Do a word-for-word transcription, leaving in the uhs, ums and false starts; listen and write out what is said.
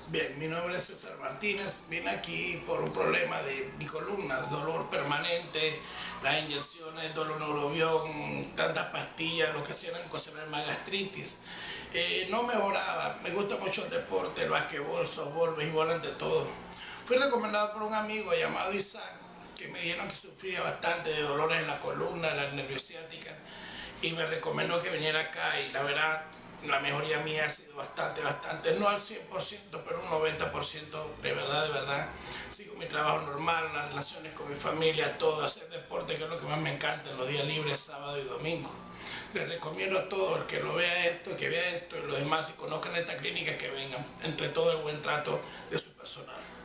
Bien, mi nombre es César Martínez, vine aquí por un problema de mi columna, dolor permanente, las inyecciones, dolor neurobión, tantas pastillas, lo que hacían ocasionar más gastritis. Eh, no mejoraba, me gusta mucho el deporte, el basquetbol, softball, béisbol, ante todo. Fui recomendado por un amigo llamado Isaac, que me dijeron que sufría bastante de dolores en la columna, la nervio ciática, y me recomendó que viniera acá y la verdad la mejoría mía ha sido bastante, bastante, no al cien por ciento, pero un noventa por ciento de verdad, de verdad. Sigo mi trabajo normal, las relaciones con mi familia, todo, hacer deporte, que es lo que más me encanta en los días libres, sábado y domingo. Les recomiendo a todo el que lo vea esto, que vea esto y los demás, y conozcan esta clínica, que vengan, entre todo el buen trato de su personal.